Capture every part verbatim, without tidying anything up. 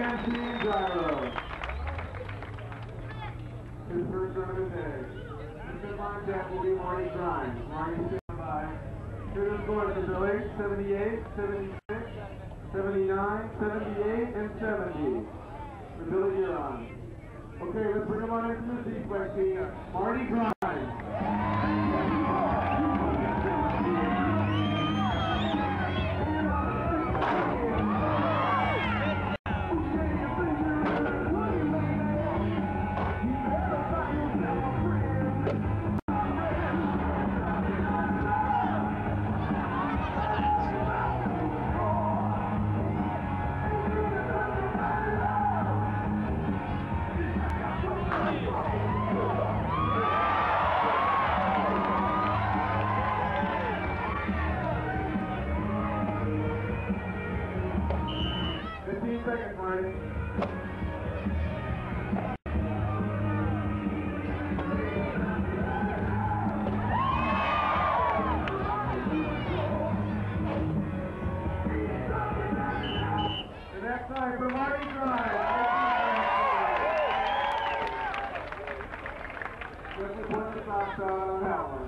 Handstand gyro. His first run of the day. His contact will be Marty Grimes. Marty stand by. Here the scores for Billy, seventy-eight, seventy-six, seventy-nine, seventy-eight, and seventy. For Billy, you're on. Okay, let's bring him on into the sequence team. Marty Grimes. fifteen seconds, Marty. The next time for Marty Grimes. Just to put the socks out on that one.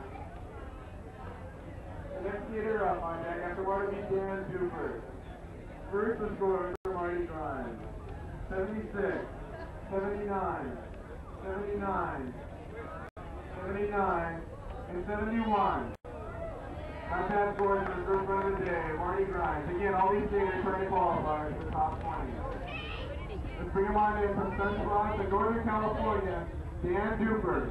The next skater up on deck after Marty beat Dan Duper. First the score for Marty Grimes. seventy-six, seventy-nine, seventy-nine, seventy-nine, and seventy-one. That's that scores for the first run of the day. Marty Grimes. Again, all these skaters trying to qualify for the top twenty. Let's bring them on in from Sunspot to Northern California, Dan Duper.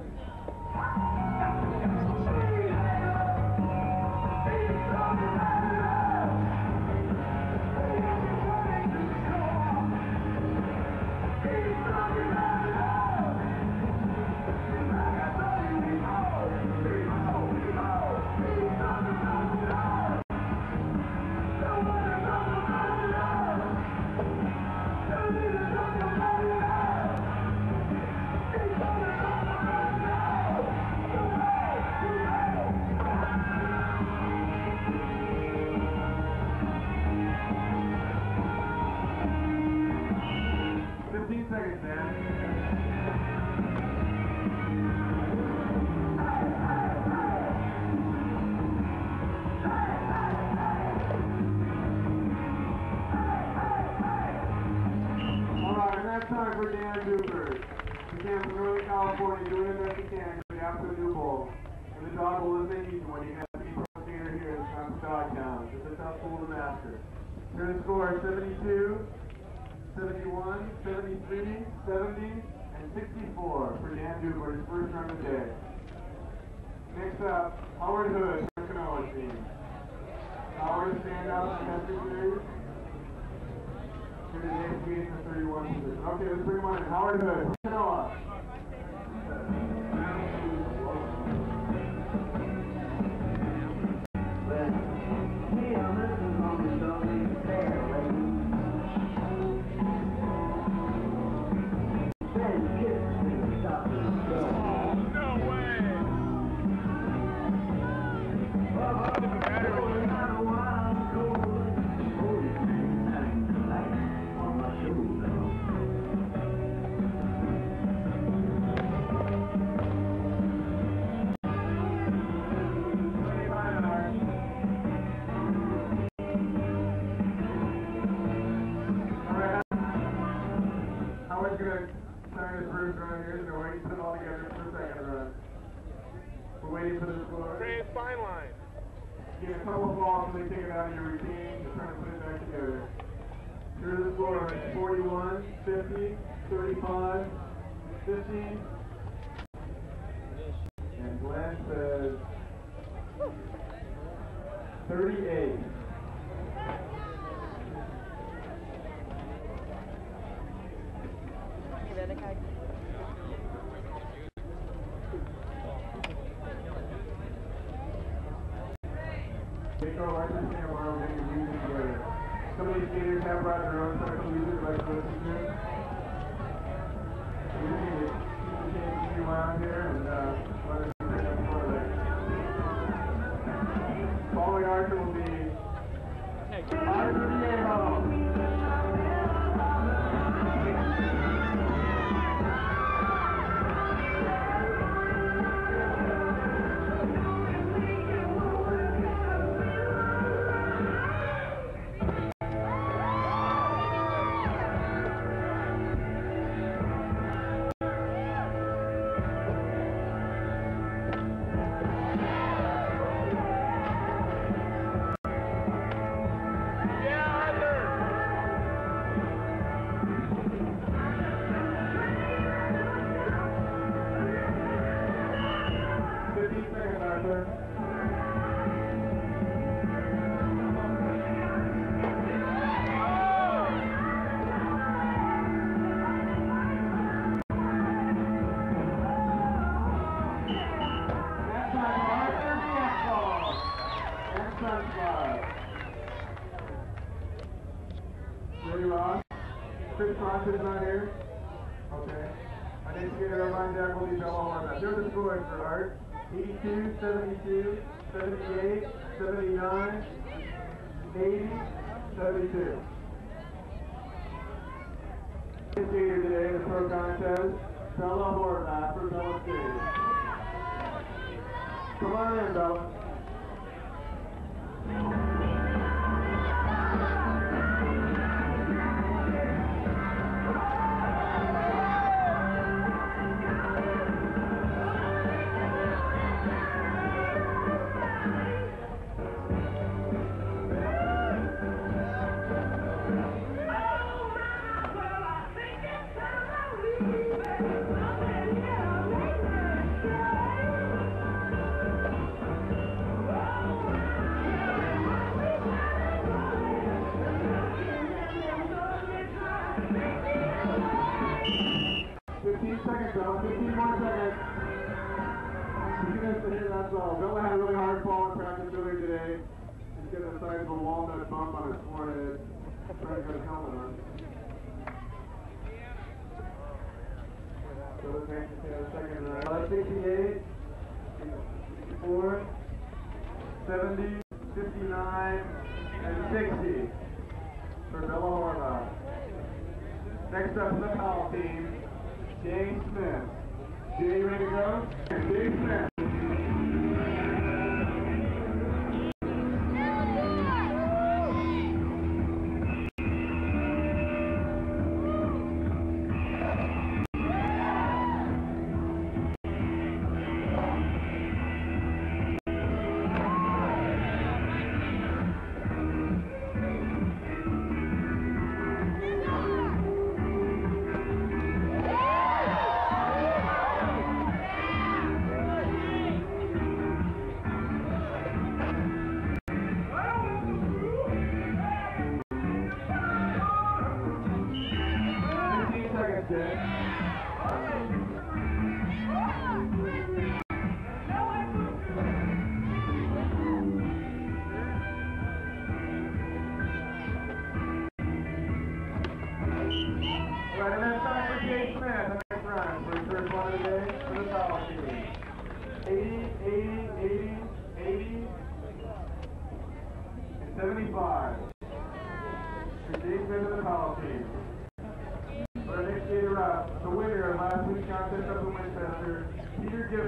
fifteen seconds, man. Alright, and that's time for Dan Duper. Again, from Northern California, doing the best he can for the After New Bowl. And the dog bowl is an easy one. You have to be pro skater here at the dog town. It's a tough pool to master. Here to score seventy-two, seventy-one, seventy-three, seventy, and sixty-four for Dan Duper, his first run of the day. Next up, Howard Hood, from Canoa team. Howard, stand up in the series. Here today, skating the thirty-one position. Okay, let's bring him on in. Howard Hood, from Canoa. Fine line. Get a couple of balls and they take it out of your routine. Just trying to put it back together. Here's the score: forty-one, fifty, thirty-five, fifteen. And Glenn says thirty-eight. Take our license camera and make music together. Some of these skaters have brought their own special music like to listen to. We just need to keep the change around here and uh, let us take up more of that. Following archer will be Archer Viejo. fifteen seconds, Arthur. Ready, Ross? Chris Ross is not here? Okay. I need to get a line down. We'll be Bella Horvath. Here's the scores for Art. eighty-two, seventy-two, seventy-eight, seventy-nine, eighty, seventy-two. Skater today in the pro contest, Bella Horvath for Bella Skate. Come on in, Bella. fifteen seconds, Bella. fifteen more seconds. You guys hit that's all. Bella had a really hard fall in practice earlier today. He's getting the size of a walnut bump on his forehead. Trying to get his helmet on. So let's make the second round. Uh, sixty-eight, sixty-four, seventy, fifty-nine, and sixty for Bella Horvath. Next up is the foul team. Jay Smith. Jay, you ready to go? Jay Smith. Right, and that's time for Jay Smith, the next round for his first one of the day for the foul team. eighty, eighty, eighty, eighty, and seventy-five. For Jay Smith of the foul team. For our next skater up, the winner of last week's contest up in Winchester,